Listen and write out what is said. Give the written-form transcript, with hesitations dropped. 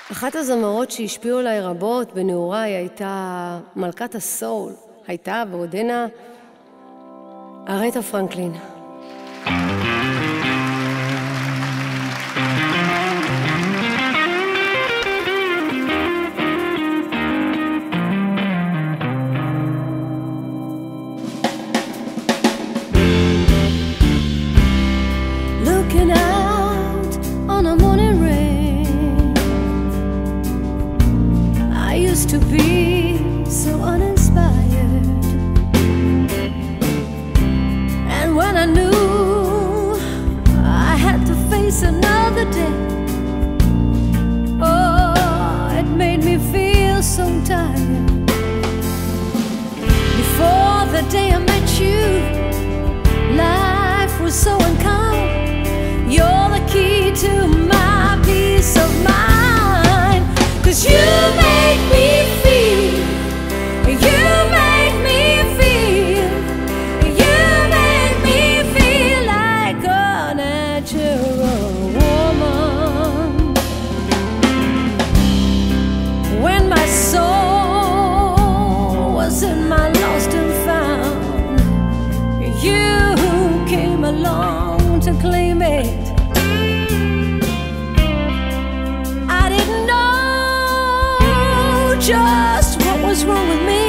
אחת הזמרות שהשפיעו עליי רבות בנעוריי הייתה מלכת הסול, הייתה ועודנה ארתה פרנקלין. Looking out on a morning rain, I used to be so uninspired, and when I knew I had to face another day, oh, it made me feel so tired. Before the day I met you, life was so unkind. You're the key to my peace of mind, 'cause you make me feel, you make me feel, you make me feel like a natural woman. When my soul was in my lost and found, you came along to claim it. I didn't know just what was wrong with me.